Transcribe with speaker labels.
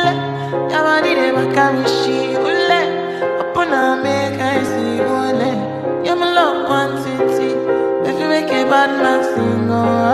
Speaker 1: ule. Yamadi de bakamishi ule. Upona make I see ule. You're my love one city. If you make a bad man sing, oh